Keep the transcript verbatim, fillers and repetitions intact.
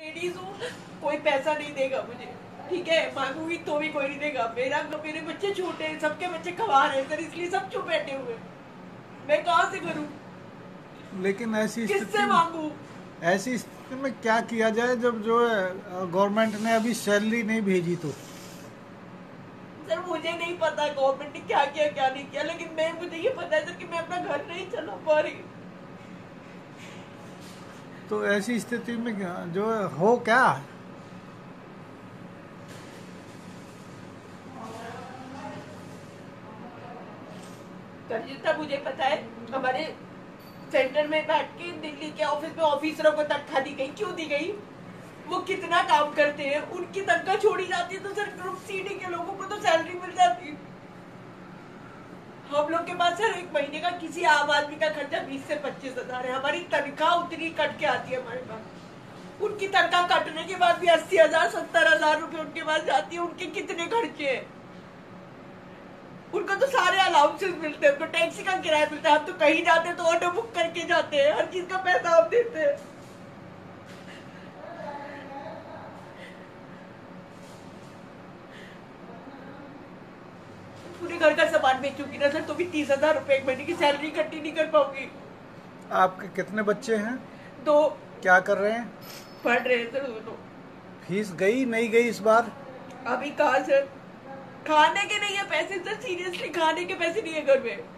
Ladies हूँ, कोई पैसा नहीं देगा मुझे, ठीक है, मांगूंगी तो भी कोई नहीं देगा। मेरा मेरे बच्चे छोटे हैं, सबके बच्चे कमा रहे हैं सर, इसलिए सब चुप बैठे हुए। मैं कहाँ से करूँ, लेकिन ऐसी किससे स्थिति मांगू? ऐसी स्थिति में क्या किया जाए जब जो है गवर्नमेंट ने अभी सैलरी नहीं भेजी तो? सर मुझे नहीं पता गवर्नमेंट ने क्या किया क्या नहीं किया, लेकिन मैं मुझे ये पता है सर कि मैं अपना घर नहीं चला पा रही। तो ऐसी स्थिति में क्या- जो है, हो क्या? सर जितना मुझे पता है, हमारे सेंटर में बैठ के दिल्ली के ऑफिस में ऑफिसरों को तनख्वाह दी गई। क्यों दी गई? वो कितना काम करते हैं, उनकी तनख्वाह छोड़ी जाती है, तो सर ग्रुप सी डी के लोगों को तो सैलरी मिल जाती है। हम लोग के पास सर एक महीने का किसी आम आदमी का खर्चा बीस से पच्चीस हजार है, हमारी तनख्वाह उतनी कट के आती है हमारे पास। उनकी तनख्वाह कटने के बाद भी अस्सी हजार सत्तर हजार रुपए उनके पास जाती है। उनके कितने खर्चे हैं? उनको तो सारे अलाउंसेस मिलते हैं, उनको टैक्सी का किराया मिलता है। हम तो कहीं जाते हैं तो ऑटो बुक करके जाते हैं, हर चीज का पैसा हम देते हैं। पूरे घर का सामान बेचूंगी ना सर, तो भी तीस हजार रुपए एक महीने की सैलरी इकट्ठी नहीं कर पाऊंगी। आपके कितने बच्चे हैं? तो क्या कर रहे हैं? पढ़ रहे हैं सर दोनों। फीस गई नहीं गई इस बार? अभी कहाँ सर, खाने के नहीं है पैसे सर, सीरियसली खाने के पैसे नहीं है घर में।